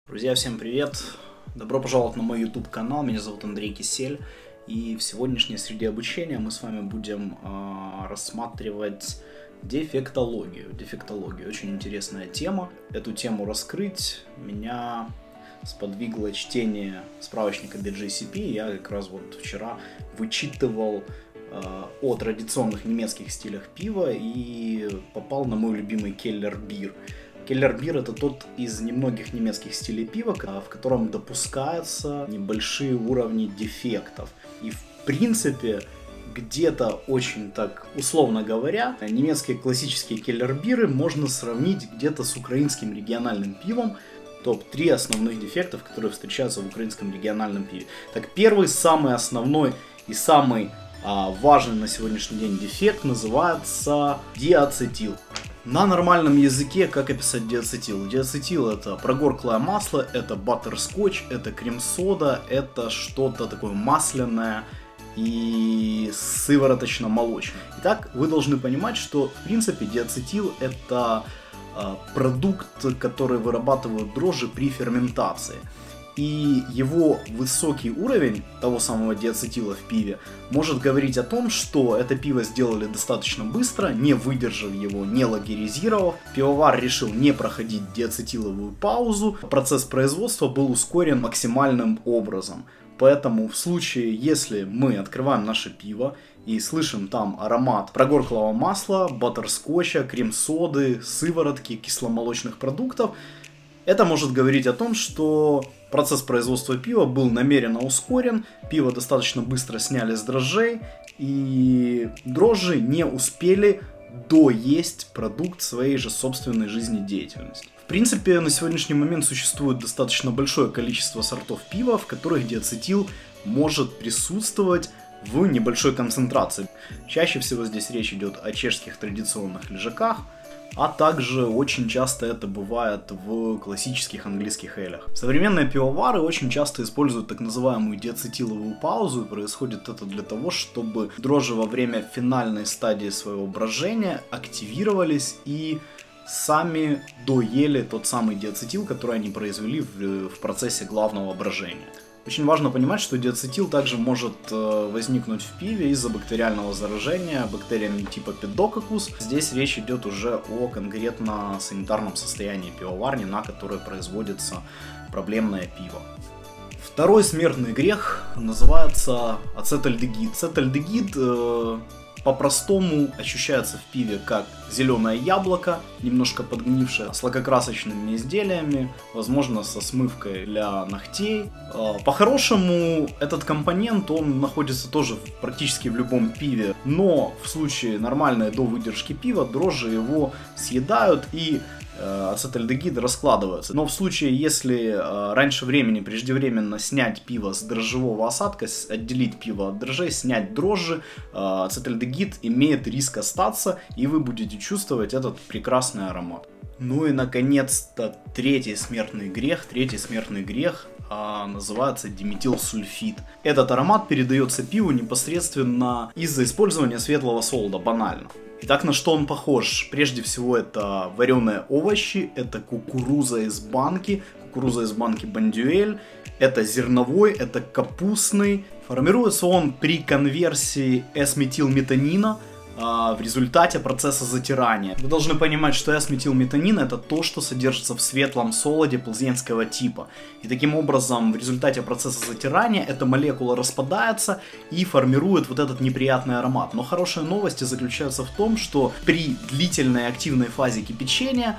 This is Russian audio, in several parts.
Друзья, всем привет! Добро пожаловать на мой YouTube канал, меня зовут Андрей Кисель, и в сегодняшней среде обучения мы с вами будем рассматривать дефектологию. Дефектология, очень интересная тема. Эту тему раскрыть меня сподвигло чтение справочника BJCP. Я как раз вот вчера вычитывал о традиционных немецких стилях пива и попал на мой любимый Keller Bier. Keller Bier — это тот из немногих немецких стилей пива, в котором допускаются небольшие уровни дефектов. И в принципе, где-то очень так, условно говоря, немецкие классические Keller Bier можно сравнить где-то с украинским региональным пивом. Топ-3 основных дефектов, которые встречаются в украинском региональном пиве. Так, первый, самый основной и самый важный на сегодняшний день дефект называется диацетил. На нормальном языке как описать диацетил? Диацетил — это прогорклое масло, это баттерскотч, это крем-сода, это что-то такое масляное и сывороточно-молочное. Итак, вы должны понимать, что в принципе диацетил — это продукт, который вырабатывают дрожжи при ферментации. И его высокий уровень того самого диацетила в пиве может говорить о том, что это пиво сделали достаточно быстро, не выдержав его, не лагеризировав. Пивовар решил не проходить диацетиловую паузу. Процесс производства был ускорен максимальным образом. Поэтому в случае, если мы открываем наше пиво и слышим там аромат прогорклого масла, баттерскотча, крем-соды, сыворотки, кисломолочных продуктов, это может говорить о том, что процесс производства пива был намеренно ускорен, пиво достаточно быстро сняли с дрожжей, и дрожжи не успели доесть продукт своей же собственной жизнедеятельности. В принципе, на сегодняшний момент существует достаточно большое количество сортов пива, в которых диацетил может присутствовать в небольшой концентрации. Чаще всего здесь речь идет о чешских традиционных лежаках, а также очень часто это бывает в классических английских элях. Современные пивовары очень часто используют так называемую диацетиловую паузу, и происходит это для того, чтобы дрожжи во время финальной стадии своего брожения активировались и сами доели тот самый диацетил, который они произвели в процессе главного брожения. Очень важно понимать, что диацетил также может возникнуть в пиве из-за бактериального заражения бактериями типа Pedococus. Здесь речь идет уже о конкретно санитарном состоянии пивоварни, на которой производится проблемное пиво. Второй смертный грех называется ацетальдегид. Ацетальдегид по-простому ощущается в пиве как зеленое яблоко, немножко подгнившее, с лакокрасочными изделиями, возможно со смывкой для ногтей. По-хорошему, этот компонент, он находится тоже практически в любом пиве, но в случае нормальной довыдержки пива дрожжи его съедают и ацетальдегид раскладывается. Но в случае, если раньше времени преждевременно снять пиво с дрожжевого осадка, отделить пиво от дрожжей, снять дрожжи, ацетальдегид имеет риск остаться, и вы будете чувствовать этот прекрасный аромат. Ну и наконец-то третий смертный грех. Называется диметилсульфид. Этот аромат передается пиву непосредственно из-за использования светлого солода, банально. Итак, на что он похож? Прежде всего, это вареные овощи, это кукуруза из банки бондюэль, это зерновой, это капустный. Формируется он при конверсии S-метилметанина в результате процесса затирания. Вы должны понимать, что S-метилметанин — это то, что содержится в светлом солоде плзенского типа. И таким образом, в результате процесса затирания эта молекула распадается и формирует вот этот неприятный аромат. Но хорошие новости заключаются в том, что при длительной активной фазе кипячения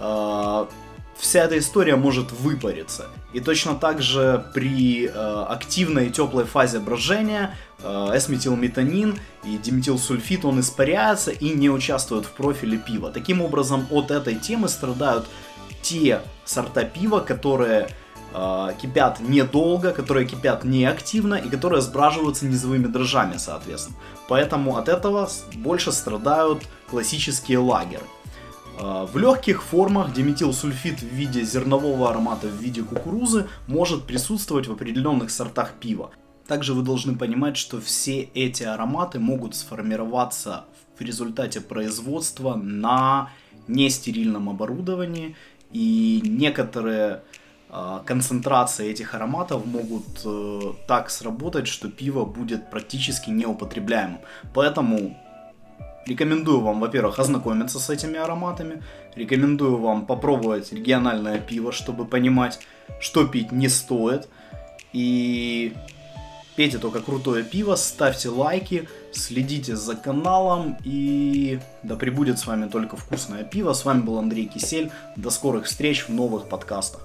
вся эта история может выпариться. И точно так же при активной и теплой фазе брожения S-метилметанин и диметилсульфид, он испаряется и не участвует в профиле пива. Таким образом, от этой темы страдают те сорта пива, которые кипят недолго, которые кипят неактивно и которые сбраживаются низовыми дрожжами, соответственно. Поэтому от этого больше страдают классические лагеры. В легких формах диметилсульфид в виде зернового аромата, в виде кукурузы может присутствовать в определенных сортах пива. Также вы должны понимать, что все эти ароматы могут сформироваться в результате производства на нестерильном оборудовании, и некоторые концентрации этих ароматов могут так сработать, что пиво будет практически неупотребляемым. Поэтому рекомендую вам, во-первых, ознакомиться с этими ароматами, рекомендую вам попробовать региональное пиво, чтобы понимать, что пить не стоит, и пейте только крутое пиво, ставьте лайки, следите за каналом, и да пребудет с вами только вкусное пиво. С вами был Андрей Кисель, до скорых встреч в новых подкастах.